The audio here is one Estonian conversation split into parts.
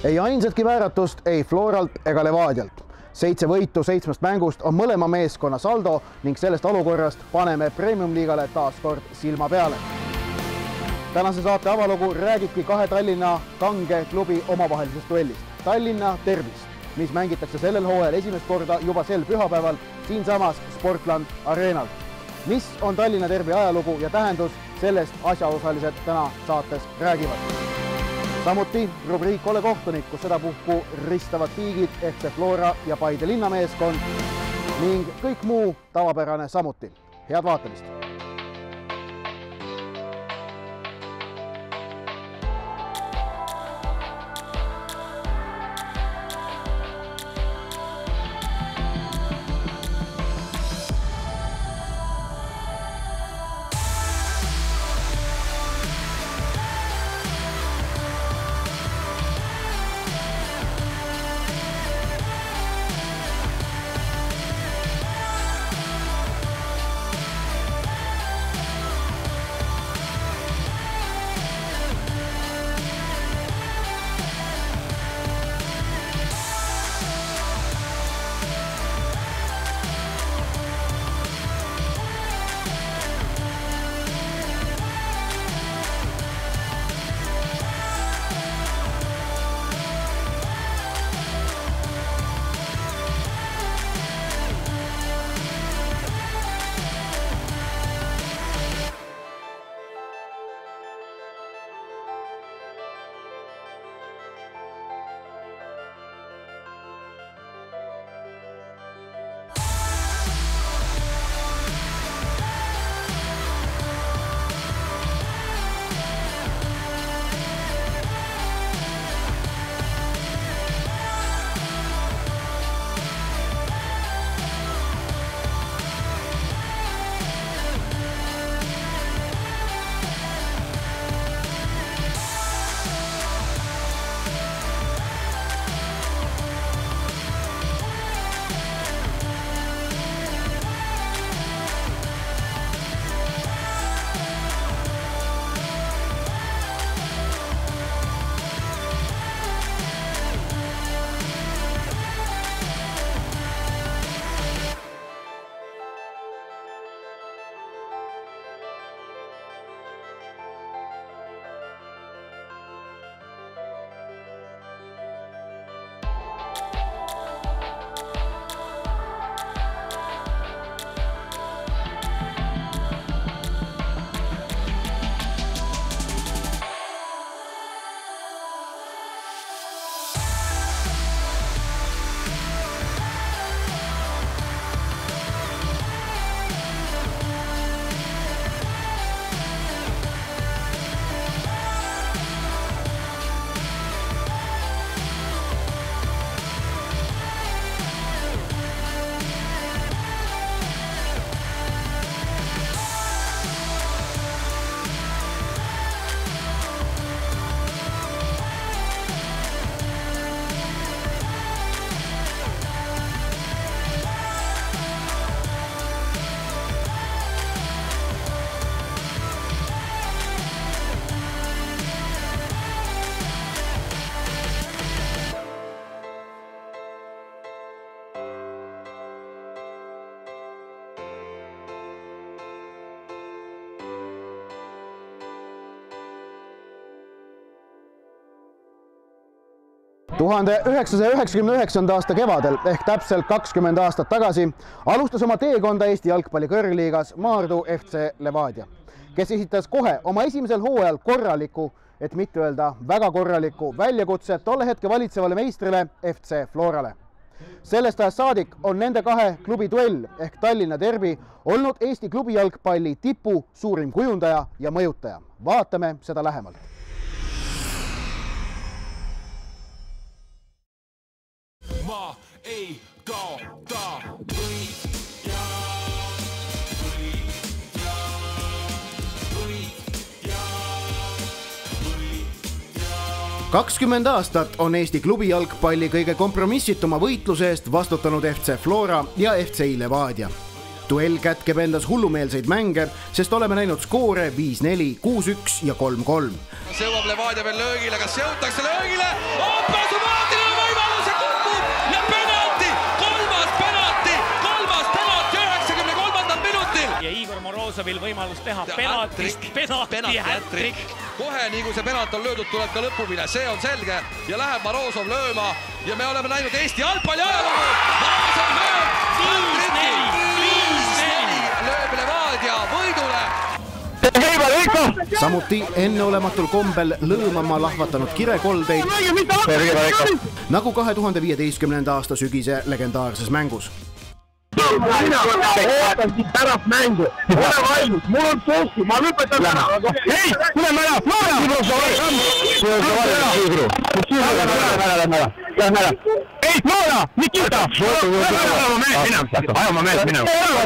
Ei ainsatki vääratust ei Floralt ega Levadialt. 7 võitu 7 mängust on mõlema meeskonna saldo ning sellest olukorrast paneme Premium-liigale taas kord silma peale. Tänase saate avalugu räägibki 2 Tallinna kange klubi omavahelisest duellist. Tallinna Derbist, mis mängitakse sellel hooajal esimest korda juba sel pühapäeval siinsamas Sportland Arenal. Mis on Tallinna Derbi ajalugu ja tähendus, sellest asjaosalised täna saates räägivad. Samuti rubriik Ole kohtunik, kus sedapuhku ristavad tiigid FC Flora ja Paide linnameeskond ning kõik muu tavapärane samuti. Head vaatamist! Tuhande 999. aasta kevadel ehk täpselt 20 aastat tagasi alustas oma teekonda Eesti jalgpalli kõrgliigas Maardu FC Levadia, kes esitas kohe oma esimesel hooajal korraliku, et mitte öelda väga korraliku väljakutse tolle hetke valitsevale meistrile FC Florale. Sellest ajast saadik on nende 2 klubi duell ehk Tallinna Derbi olnud Eesti klubi jalgpalli tipu suurim kujundaja ja mõjutaja. Vaatame seda lähemalt. Ma ei kaota võit ja 20 aastat on Eesti klubi jalgpalli kõige kompromissituma võitluse eest vastutanud FC Flora ja FC Levadia. Duell kätkeb endas hullumeelseid mänge, sest oleme näinud skoore 5-4, 6-1 ja 3-3. Kas jõuab Levadia veel löögile, kas jõutakse löögile? Automaatiline võimalus ja kukub ja penalti! Kolmas penalti 93. minutil! Ja Igor Morozovil võimalus teha penalti hätrik. Kohe, nii kui see penalt on löödud, tuleb ka lõpuvile, see on selge ja läheb Morozov lööma ja me oleme näinud Eesti jalgpalli ajalugu. Morozov lööb 5-4 lööb Levadia võidule. Samuti enneolematul kombel lõõmama lahvatanud kirekoldeid nagu 2015. aasta sügise legendaarses mängus. Mina ootan siit pärast mängu. Ole valmis, mul on suhku, ma lõpetan ära. Hei, tuleme ära, Loora! Ei, Loora, Nikita! Ajama mees minema.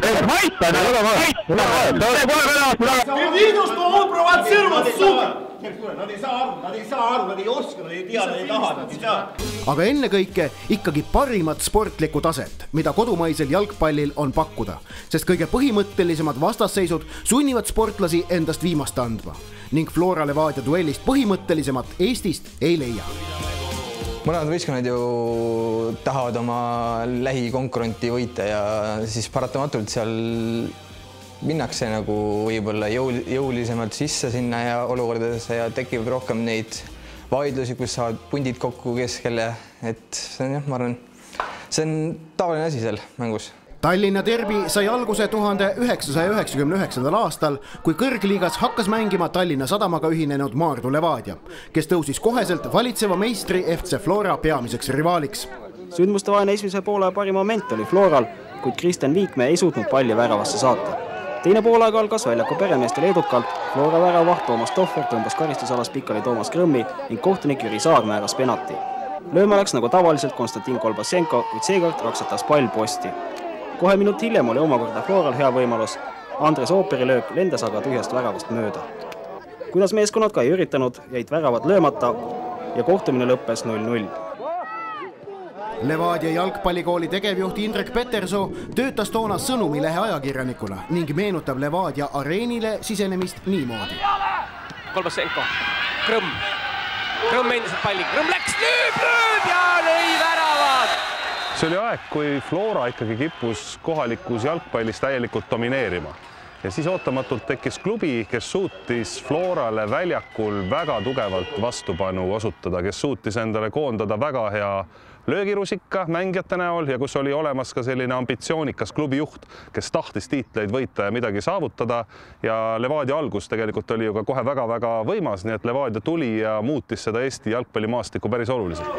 Видишь, что он провоцировал, сука! Nad ei saa aru, nad ei oska, nad ei tea, nad ei taha, nad ei saa. Aga ennekõike ikkagi parimat sportlikku taset, mida kodumaisel jalgpallil on pakkuda, sest kõige põhimõttelisemad vastasseisud sunnivad sportlasi endast viimast andma ning Flora Levadia duellist põhimõttelisemat Eestist ei leia. Mõlemad võistkonnad ju tahavad oma lähikonkurenti võita ja siis paratamatult seal minnakse nagu võib-olla jõulisemalt sisse sinna ja olukordadesse ja tekib rohkem neid vaidlusi, kus saavad pundid kokku keskele, et see on jah, ma arvan, see on tavaline asi seal mängus. Tallinna derbi sai alguse 1999. aastal, kui kõrgliigas hakkas mängima Tallinna Sadamaga ühinenud Maardu Levadia, kes tõusis koheselt valitseva meistri FC Flora peamiseks rivaaliks. Sündmustevaheline esimese poole parim moment oli Floral, kuid Kristjan Viikmäe ei suutnud palli väravasse saata. Teine poolaega algas väljaku peremeestel edukalt, Flora väravaht Toomas Tohver tõmbas karistusalas pikali Toomas Krõmmi ning kohtunik Jüri Saar määras penalti. Lööma läks nagu tavaliselt Konstantin Kolbasenko, kuid seekord raksatas pall posti. Kohe minut hiljem oli omakorda Floral hea võimalus. Andres Ooperi löök lendas aga tühjast väravast mööda. Kuidas meeskonnad ka ei üritanud, jäid väravad löömata ja kohtumine lõppes 0-0. Levadia jalgpallikooli tegevjuht Indrek Petersoo töötas toona Sõnumilehe ajakirjanikuna ning meenutab Levadia areenile sisenemist niimoodi. Kolbasenko, Krõmm endiselt palli, Krõmm läks, lööb ja lõi väravad! See oli aeg, kui Flora ikkagi kippus kohalikus jalgpallis täielikult domineerima. Ja siis ootamatult tekkis klubi, kes suutis Florale väljakul väga tugevalt vastupanu osutada, kes suutis endale koondada väga hea löögirusika mängijate näol ja kus oli olemas ka selline ambitsioonikas klubijuht, kes tahtis tiitleid võita ja midagi saavutada. Ja Levadia algus tegelikult oli ju ka kohe väga-väga võimas, nii et Levadia tuli ja muutis seda Eesti jalgpallimaastikku päris oluliselt.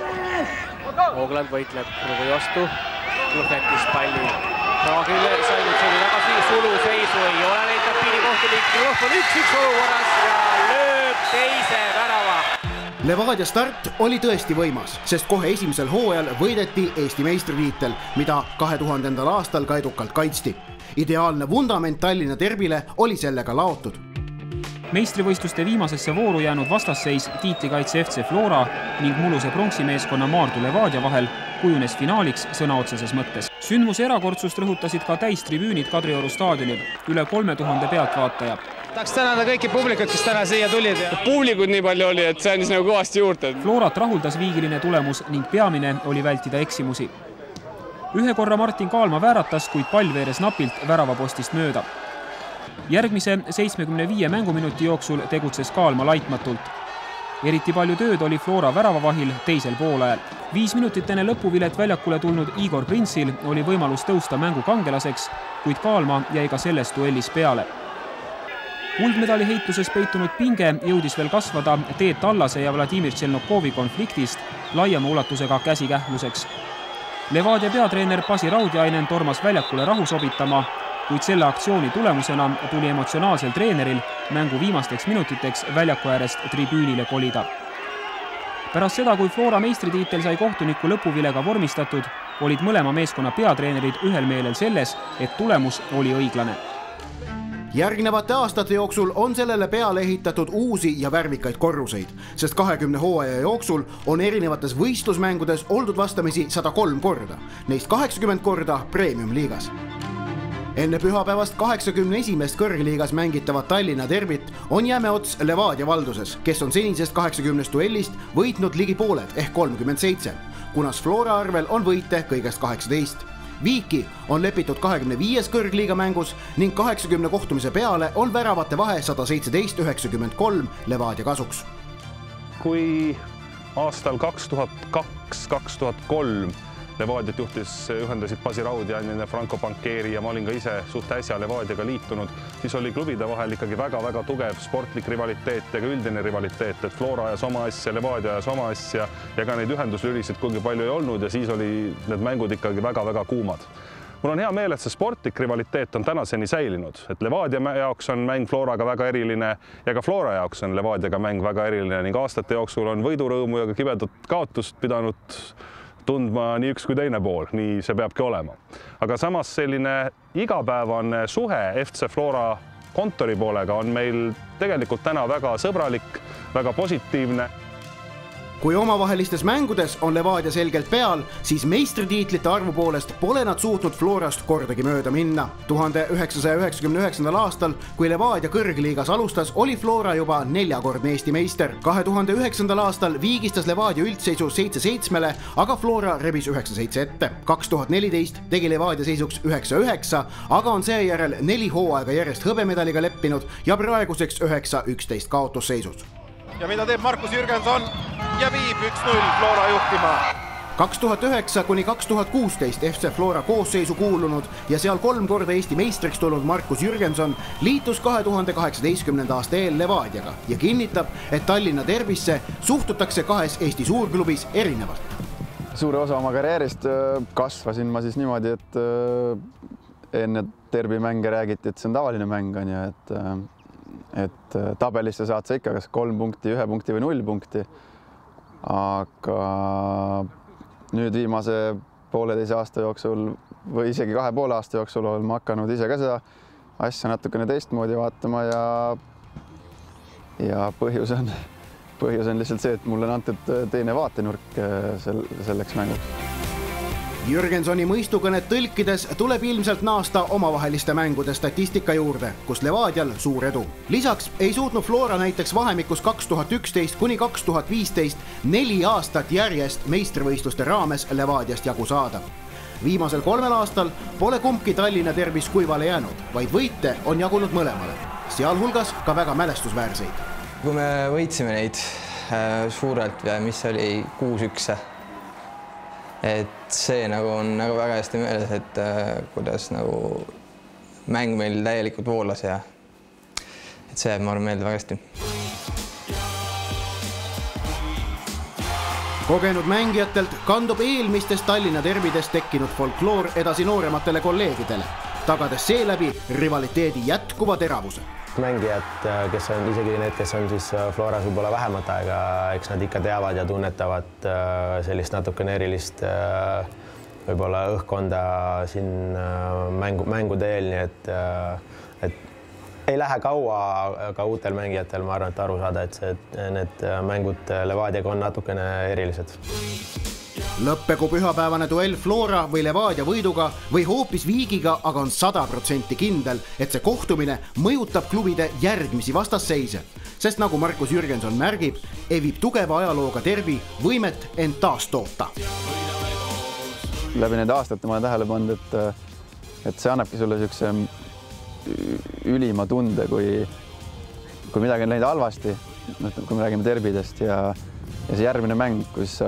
Hoogland võitleb Krõvi vastu, jättis palli Praagile, sai nüüd see oli väga suluseisu, ei ole leitab piirikohtulik, Krõv on 1-1 olukorras ja lööb teise värava. Levadia start oli tõesti võimas, sest kohe esimesel hooajal võideti Eesti meistritiitel, mida 2000. aastal ka edukalt kaitsti. Ideaalne vundament Tallinna derbile oli sellega laotud. Meistrivõistluste viimasesse vooru jäänud vastasseis tiitlikaitse FC Flora ning muluse pronksimeeskonna Maardu Levadia vahel kujunes finaaliks sõna otseses mõttes. Sündmuse erakordsust rõhutasid ka täistribüünid Kadrioru staadionil, üle 3000 pealtvaataja. Tahaks tänada kõiki publikud, kes täna siia tulid. Publikud nii palju oli, et see andis nagu kõvasti juurde. Florat rahuldas viigiline tulemus ning peamine oli vältida eksimusi. Ühe korra Martin Kaalma vääratas, kuid pall veeres napilt väravapostist mööda. Järgmise 75 mänguminuti jooksul tegutses Kaalma laitmatult. Eriti palju tööd oli Flora väravavahil teisel poolajal. 5 minutit enne lõpuvilet väljakule tulnud Igor Printsil oli võimalus tõusta mängu kangelaseks, kuid Kaalma jäi ka selles duellis peale. Kuldmedali heituses peitunud pinge jõudis veel kasvada Teet Allase ja Vladimir Tšelnokovi konfliktist laiema ulatusega käsikähluseks. Levadia peatreener Pasi Raudjainen tormas väljakule rahu sobitama, kuid selle aktsiooni tulemusena tuli emotsionaalsel treeneril mängu viimasteks minutiteks väljaku äärest tribüünile kolida. Pärast seda, kui Flora meistritiitel sai kohtuniku lõpuvilega vormistatud, olid mõlema meeskonna peatreenerid ühel meelel selles, et tulemus oli õiglane. Järgnevate aastate jooksul on sellele peale ehitatud uusi ja värvikaid korruseid, sest 20 hooaja jooksul on erinevates võistlusmängudes oldud vastamisi 103 korda, neist 80 korda Premium-liigas. Enne pühapäevast 81. kõrgliigas mängitavat Tallinna derbit on Jämeots Levadia valduses, kes on senisest 80 duellist võitnud ligi pooled ehk 37, kunas Flora arvel on võite kõigest 18. Viiki on lepitud 25. kõrgliiga mängus ning 80 kohtumise peale on väravate vahe 117-93 Levadia kasuks. Kui aastal 2002-2003 Levadiat ühendasid Pasi Raudjanine, Franco Bancheri ja ma olin ka ise suht äsja Levadiaga liitunud, siis oli klubide vahel ikkagi väga tugev sportlik rivaliteet ja ka üldine rivaliteet, et Flora ajas oma asja, Levadia ajas oma asja ja ka neid ühenduslülisid kuigi palju ei olnud ja siis oli need mängud ikkagi väga kuumad. Mul on hea meel, et see sportlik rivaliteet on tänaseni säilinud, et Levadia jaoks on mäng Floraga väga eriline ja ka Flora jaoks on Levadiaga mäng väga eriline ning aastate jooksul on võidurõõmu ja ka kibedat kaotust pidanud tundma nii üks kui teine pool, nii see peabki olema. Aga samas selline igapäevane suhe FC Flora kontori poolega on meil tegelikult täna väga sõbralik, väga positiivne. Kui omavahelistes mängudes on Levadia selgelt peal, siis meistritiitlite arvu poolest pole nad suutnud Florast kordagi mööda minna. 1999. aastal, kui Levadia kõrgliigas alustas, oli Flora juba 4-kordne Eesti meister. 2009. aastal viigistas Levadia üldseisu 7-7, aga Flora rebis 9-7 ette. 2014 tegi Levadia seisuks 9-9, aga on seejärel 4 hooaega järjest hõbemedaliga leppinud ja praeguseks 9-11 kaotusseisus. Ja mida teeb Markus Jürgenson ja viib 1-0 Flora juhtima. 2009–2016 FC Flora koosseisu kuulunud ja seal 3 korda Eesti meistriks tulnud Markus Jürgenson liitus 2018. aasta eel Levadiaga ja kinnitab, et Tallinna derbisse suhtutakse 2 Eesti suurklubis erinevalt. Suure osa oma karjäärist kasvasin ma siis niimoodi, et enne derbimänge räägiti, et see on tavaline mäng, et tabelisse saad sa ikka kas 3 punkti, 1 punkti või 0 punkti. Aga nüüd viimase 1,5 aasta jooksul või isegi 2,5 aasta jooksul olen ma hakanud ise ka seda asja natukene teistmoodi vaatama ja põhjus on lihtsalt see, et mulle on antud teine vaatenurk selleks mänguks. Jürgensoni mõistukõnet tõlkides tuleb ilmselt naasta omavaheliste mängude statistika juurde, kus Levadial suur edu. Lisaks ei suutnud Flora näiteks vahemikus 2011–2015 4 aastat järjest meistrivõistluste raames Levadiast jagu saada. Viimasel 3 aastal pole kumbki Tallinna derbis kuivale jäänud, vaid võite on jagunud mõlemale, sealhulgas ka väga mälestusväärseid. Kui me võitsime neid suurelt, mis oli 6-1, et see on väga hästi meeles, et kuidas mäng meil täielikult voolas ja et see ma arvan meelde väga hästi. Kogenud mängijatelt kandub eelmistest Tallinna derbidest tekkinud folkloor edasi noorematele kolleegidele, tagades seeläbi rivaliteedi jätkuva teravuse. Mängijad, kes on isegi need, kes on siis Floras võib-olla vähemat aega, eks nad ikka teavad ja tunnetavad sellist natukene erilist võib-olla õhkkonda siin mängude eel, nii et ei lähe kaua ka uutel mängijatel, ma arvan, et aru saada, et need mängud Levadiaga on natukene erilised. Lõppegu pühapäevane duell Flora või Levadia võiduga või hoopis Viigiga, aga on 100% kindel, et see kohtumine mõjutab klubide järgmisi vastasseise, sest nagu Markus Jürgenson märgib, evib tugeva ajalooga derbi võimet end taas toota. Läbi nende aastate ma olen tähele pannud, et see annabki sulle niisuguse ülima tunde, kui midagi on läinud halvasti, kui me räägime derbidest ja see järgmine mäng,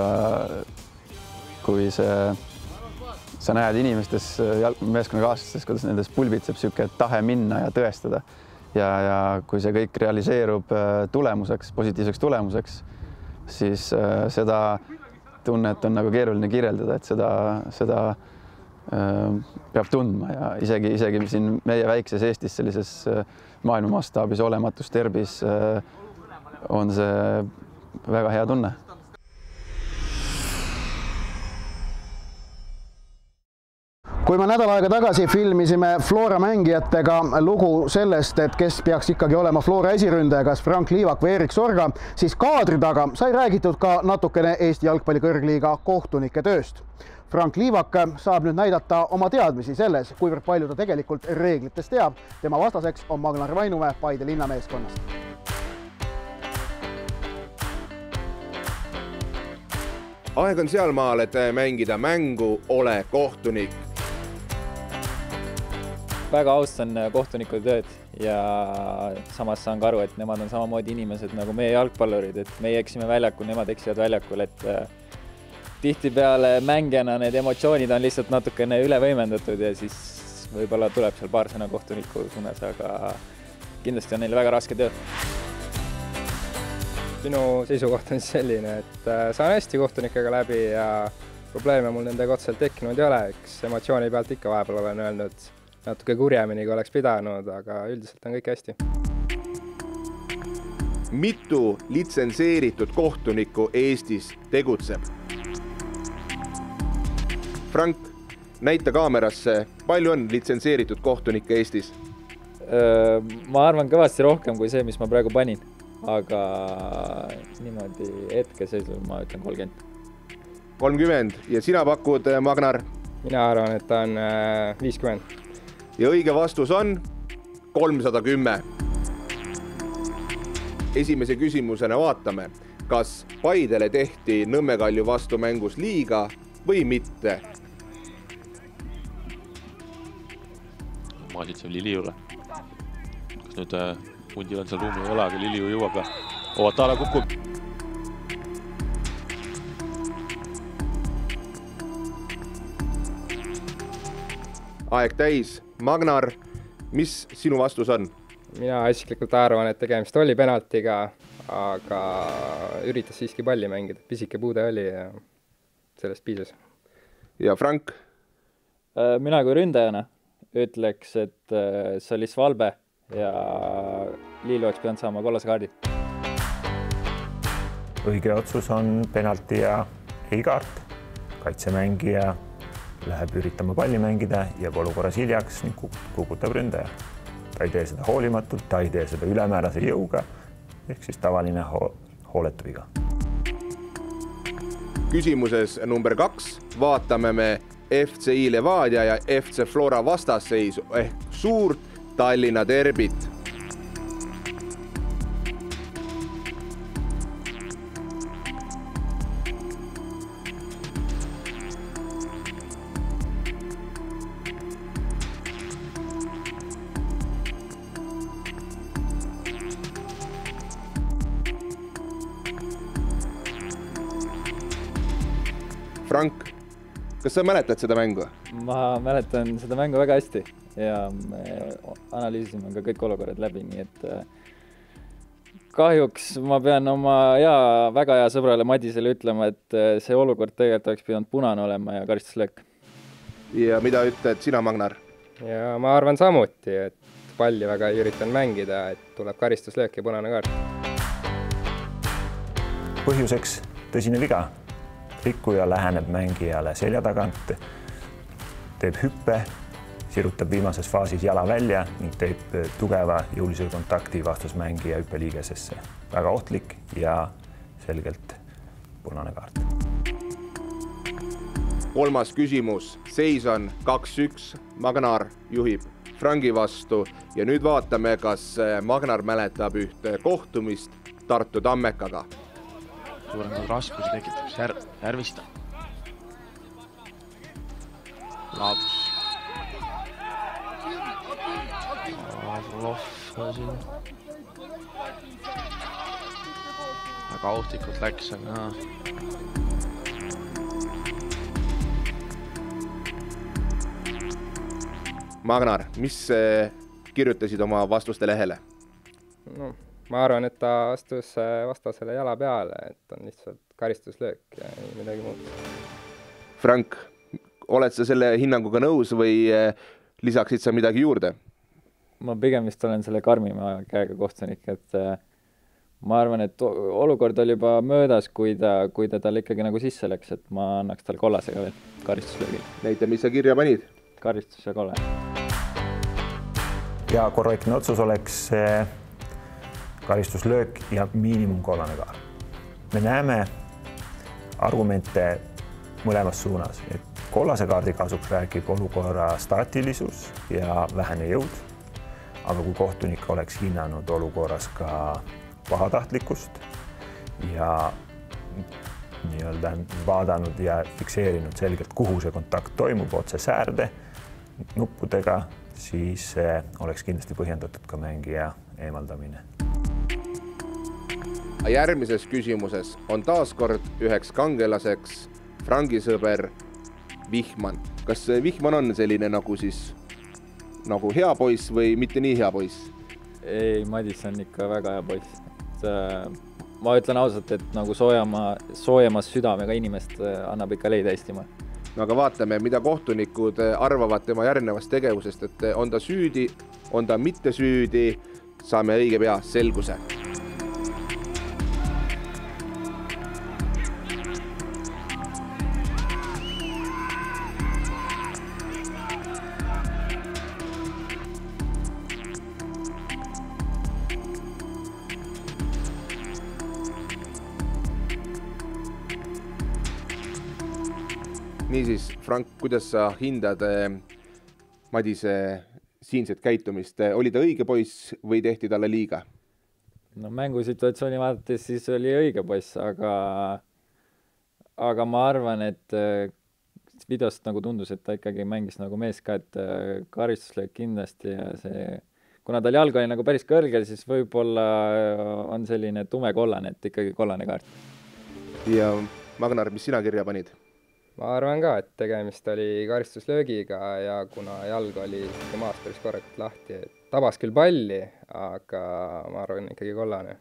kui sa näed inimestes, meeskonnakaaslastes, kuidas nendes pulbitseb niisugune tahe minna ja tõestada. Ja kui see kõik realiseerub tulemuseks, positiivseks tulemuseks, siis seda tunnet on nagu keeruline kirjeldada, et seda peab tundma ja isegi siin meie väikses Eestis sellises maailma mastaabis olematus derbis on see väga hea tunne. kui me nädal aega tagasi filmisime Flora mängijatega lugu sellest, et kes peaks ikkagi olema Flora esiründaja, kas Frank Liivak või Erik Sorga, siis kaadri taga sai räägitud ka natukene Eesti jalgpalli kõrgliiga kohtunike tööst. Frank Liivak saab nüüd näidata oma teadmisi selles, kuivõrd palju ta tegelikult reeglitest teab. Tema vastaseks on Magnar Vainumäe Paide linnameeskonnast. Aeg on sealmaal, et mängida mängu Ole kohtunik. Väga austan kohtuniku tööd ja samas saan ka aru, et nemad on samamoodi inimesed nagu meie jalgpallurid, et meie eksime väljakul, nemad eksivad väljakul, et tihtipeale mängijana need emotsioonid on lihtsalt natukene üle võimendatud ja siis võib-olla tuleb seal paar sõna kohtuniku suunas, aga kindlasti on neil väga raske töö. Minu seisukoht on selline, et saan hästi kohtunikega läbi ja probleeme mul nendega otseselt tekkinud ei ole. Eks emotsiooni pealt ikka vahepeal olen öelnud natuke kurjemini, kui oleks pidanud, aga üldiselt on kõik hästi. Mitu litsenseeritud kohtunikku Eestis tegutseb? Frank, näita kaamerasse, palju on litsenseeritud kohtunikke Eestis? Ma arvan kõvasti rohkem kui see, mis ma praegu panin. Aga niimoodi hetkeseisul ma ütlen 30. 30 ja sina pakud, Magnar? Mina arvan, et ta on 50. Ja õige vastus on 310. Esimese küsimusena vaatame, kas Paidele tehti Nõmme Kalju vastu mängus liiga või mitte? Maasitsev Liliule. Kas nüüd Mundil on seal ruumi ei ole, aga Liliu jõuab ja Ovatala kukub. Aeg täis. Magnar, mis sinu vastus on? Mina isiklikult arvan, et tegemist oli penaltiga, aga üritas siiski palli mängida. Pisike puude oli ja sellest piisas. Ja Frank? Mina kui ründajana ütleks, et see oli svalbe ja Liilu oleks pidanud saama kollase kaardi. Õige otsus on penalti ja ei kaart. Kaitsemängija läheb üritama palli mängida ja olukorras hiljaks ning kukutab ründaja. Ta ei tee seda hoolimatult, ta ei tee seda ülemäärase jõuga, ehk siis tavaline hooletu viga. Küsimuses number 2 vaatame me FCI Levadia ja FC Flora vastasseisu ehk suurt Tallinna derbit. Frank, kas sa mäletad seda mängu? Ma mäletan seda mängu väga hästi ja me analüüsime ka kõik olukorrad läbi, nii et kahjuks ma pean oma väga hea sõbrale Madisele ütlema, et see olukord tegelikult oleks pidanud punane olema ja karistuslöök. Ja mida ütled sina, Magnar? Ja ma arvan samuti, et palli väga ei üritan mängida, et tuleb karistuslöök ja punane kaart. Põhjuseks tõsine viga. Rikkuja läheneb mängijale selja tagant, teeb hüppe, sirutab viimases faasis jala välja ning teeb tugeva jõulise kontakti vastusmängija hüppeliigesesse. Väga ohtlik ja selgelt punane kaart. Kolmas küsimus. Seis on 2-1. Magnar juhib Frangi vastu ja nüüd vaatame, kas Magnar mäletab ühte kohtumist Tartu Tammekaga. Suurendab raskusi tekitab Järvista. Laabus. Aazulov siin. Väga ohtlikult läks, aga Magnar, mis kirjutasid oma vastuste lehele? No, ma arvan, et ta astus vastasele jala peale, et on lihtsalt karistuslöök ja ei midagi muud. Frank, oled sa selle hinnanguga nõus või lisaksid sa midagi juurde? Ma pigem vist olen selle karmima käega kohtunik, et ma arvan, et olukord oli juba möödas, kui ta tal ikkagi nagu sisse läks, et ma annaks tal kollasega veel karistuslöögi. Näita, mis sa kirja panid? karistus ja kolle. Ja korrektne otsus oleks karistuslöök ja miinimumkollane kaart. Me näeme argumente mõlemas suunas, et kollase kaardi kasuks räägib olukorra staatilisus ja vähene jõud, aga kui kohtunik oleks hinnanud olukorras ka pahatahtlikkust ja nii-öelda vaadanud ja fikseerinud selgelt, kuhu see kontakt toimub otse säärde nuppudega, siis oleks kindlasti põhjendatud ka mängija eemaldamine. Järgmises küsimuses on taaskord üheks kangelaseks Frangi sõber Vihman. Kas Vihman on selline nagu hea poiss või mitte nii hea poiss? Ei, Madis on ikka väga hea poiss. Ma ütlen ausalt, et nagu soojemas südamega inimest annab ikka leida Eestimaa. No aga vaatame, mida kohtunikud arvavad tema järgnevast tegevusest, et on ta süüdi, on ta mitte süüdi, saame õige pea selguse. Niisiis, Frank, kuidas sa hindad Madise siinset käitumist? Oli ta õige poiss või tehti talle liiga? No mängusituatsiooni vaadates siis oli õige poiss, aga ma arvan, et videost nagu tundus, et ta ikkagi mängis nagu mees ka, et karistuslöök kindlasti ja kuna tal jalg oli nagu päris kõrgel, siis võib-olla on selline tume kollane, et ikkagi kollane kaart. Ja Magnar, mis sina kirja panid? Ma arvan ka, et tegemist oli karistuslöögiga ja kuna jalg oli maast päris korrekt lahti, tabas küll palli, aga ma arvan ikkagi kollane.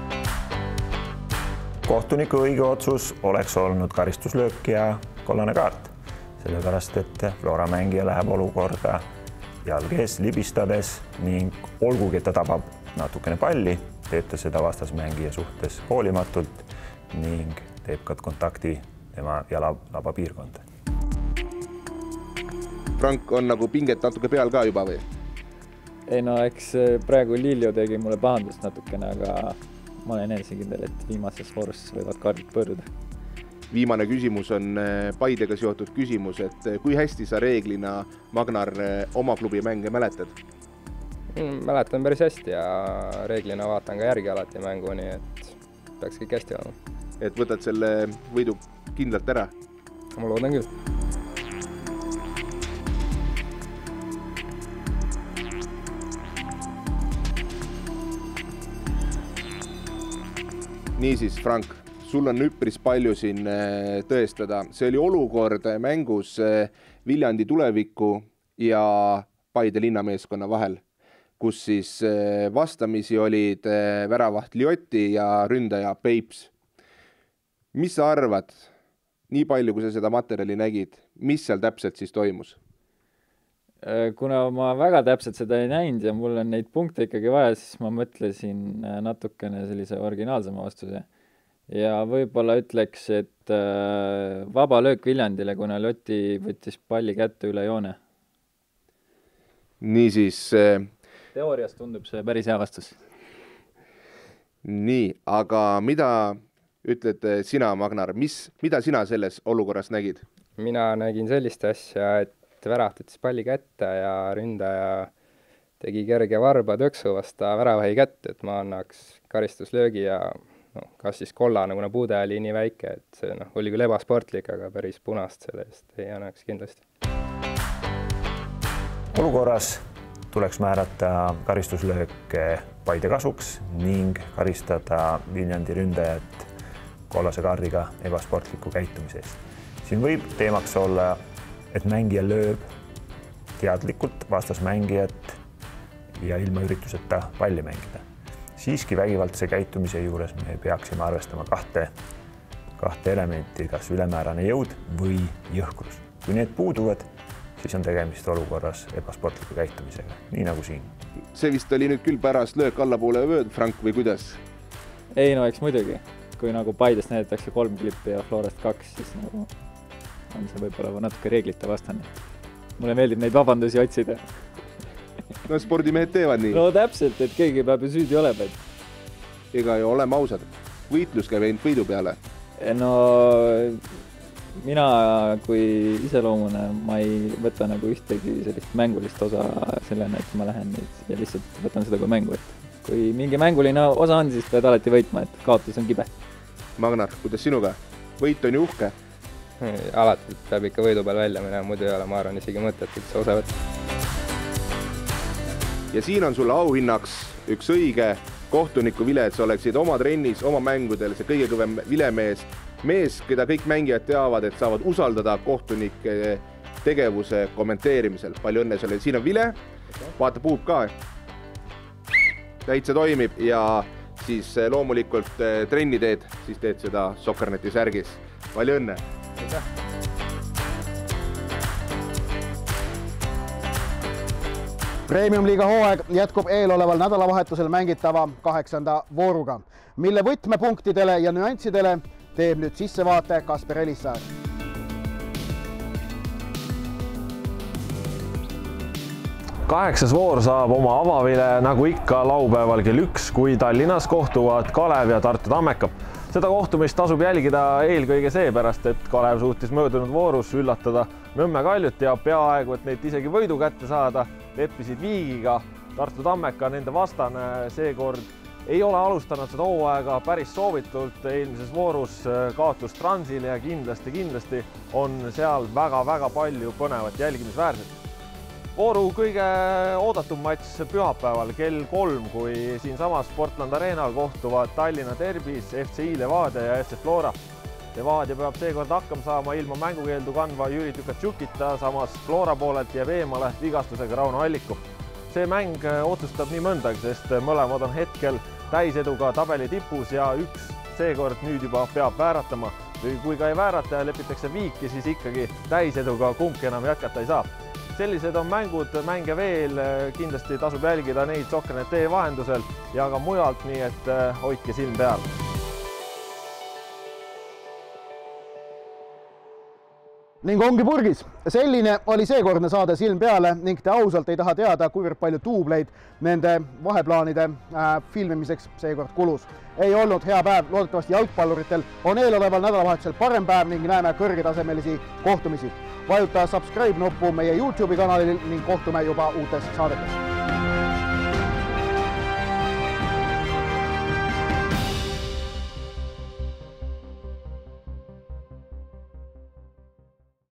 Kohtuniku õige otsus oleks olnud karistuslöök ja kollane kaart, sellepärast et Flora mängija läheb olukorda jalg ees libistades ning olgugi, et ta tabab natukene palli, teeb ta seda vastasmängija suhtes hoolimatult ning teeb ka kontakti tema jalalaba piirkonda. Frank, on nagu pinget natuke peal ka juba või? Ei no, eks praegu Liljo tegi mulle pahandust natukene, aga ma olen enesekindel, et viimases voorus võivad kaardid pöörduda. Viimane küsimus on Paidega seotud küsimus, et kui hästi sa reeglina, Magnar, oma klubi mänge mäletad? Mäletan päris hästi ja reeglina vaatan ka järgi alati mängu, nii et peaks kõik hästi olema. Et võtad selle võidu kindlalt ära? Ma loodan küll. Niisiis, Frank, sul on üpris palju siin tõestada. See oli olukord mängus Viljandi Tuleviku ja Paide linnameeskonna vahel, kus siis vastamisi olid väravaht Liotti ja ründaja Peips. Mis sa arvad, nii palju, kui sa seda materjali nägid, mis seal täpselt siis toimus? Kuna ma väga täpselt seda ei näinud ja mul on neid punkte ikkagi vaja, siis ma mõtlesin natukene sellise originaalsema vastuse. Ja võib-olla ütleks, et vaba löök Viljandile, kuna Liotti võttis palli kätte üle joone. Niisiis... Teoorias tundub see päris hea vastus. Nii, aga mida... Ütled sina, Magnar, mida sina selles olukorras nägid? Mina nägin sellist asja, et väraht võttis palli kätte ja ründaja tegi kerge varba tõksu vasta väravahi kätte, et ma annaks karistuslöögi ja kas siis kollane, kuna puude oli nii väike, et see oli küll ebasportlik, aga päris punast sellest ei annaks kindlasti. Olukorras tuleks määrata karistuslöök Paide kasuks ning karistada Viljandi ründajat kollase kaardiga ebasportliku käitumise eest. Siin võib teemaks olla, et mängija lööb teadlikult vastasmängijat ja ilma ürituseta palli mängida. Siiski vägivaldse käitumise juures me peaksime arvestama kahte elementi, kas ülemäärane jõud või jõhkrus. Kui need puuduvad, siis on tegemist olukorras ebasportliku käitumisega, nii nagu siin. See vist oli nüüd küll pärast löök allapoole vööd, Frank, või kuidas? Ei, no eks muidugi. Kui nagu Paidest näidatakse 3 klippi ja Florast 2, siis nagu on see võib-olla natuke reeglite vastane. mulle meeldib neid vabandusi otsida. No spordimehed teevad nii. No täpselt, et keegi peab ju süüdi olema. Ega ju oleme ausad. Võitlus käib ainult võidu peale. No mina kui iseloomune ma ei võta nagu ühtegi sellist mängulist osa sellena, et ma lähen nüüd ja lihtsalt võtan seda kui mängu. Et kui mingi mänguline osa on, siis pead alati võitma, et kaotus on kibe. Magnar, kuidas sinuga? Võit on ju uhke. Alati peab ikka võidu peal välja minema, muidu ei ole, ma arvan, isegi mõtet üldse osa võtta. Ja siin on sulle auhinnaks üks õige kohtuniku vile, et sa oleksid oma trennis, oma mängudel, see kõige kõvem vilemees, mees, keda kõik mängijad teavad, et saavad usaldada kohtunike tegevuse kommenteerimisel. Palju õnne sulle. Siin on vile, vaata puhub ka. Täitsa toimib ja siis loomulikult trenni teed, siis teed seda Sokkerneti särgis. Palju õnne! Premium-liiga hooaeg jätkub eeloleval nädalavahetusel mängitava 8. vooruga, mille võtmepunktidele ja nüanssidele teeb nüüd sissevaate Kasper Elissaar. Kaheksas voor saab oma avavile nagu ikka laupäeval kell 1, kui Tallinnas kohtuvad Kalev ja Tartu Tammeka. Seda kohtumist tasub jälgida eelkõige seepärast, et Kalev suutis möödunud voorus üllatada Nõmme Kaljut ja peaaegu, et neid isegi võidu kätte saada, leppisid viigiga. Tartu Tammeka nende vastane seekord ei ole alustanud seda hooaega päris soovitult. Eelmises voorus kaotus Transile ja kindlasti on seal väga palju põnevat jälgimisväärset. Vooru kõige oodatum matš pühapäeval kell 3, kui siinsamas Sportland Arenal kohtuvad Tallinna derbis FCI Levadia ja FC Flora. Levadia peab seekord hakkama saama ilma mängukeeldu kandva Jüri Tükatšukita, samas Flora poolelt jääb eemale vigastusega Rauno Alliku. See mäng otsustab nii mõndagi, sest mõlemad on hetkel täiseduga tabeli tipus ja üks seekord nüüd juba peab vääratama. Kui ka ei väärata ja lepitakse viiki, siis ikkagi täiseduga kumbki enam jätkata ei saa. Sellised on mänge veel, kindlasti tasub jälgida neid Sokkernet.ee vahendusel ja ka mujalt, nii et hoidke silm peal. Ning ongi purgis. Selline oli seekordne saade Silm peale ning te ausalt ei taha teada, kuivõrd palju duubleid nende vaheplaanide filmimiseks seekord kulus. Ei olnud hea päev, loodetavasti jalgpalluritel on eeloleval nädalavahetusel parem päev ning näeme kõrgetasemelisi kohtumisi. Vajuta subscribe nuppu meie YouTube'i kanalil ning kohtume juba uutes saadetes.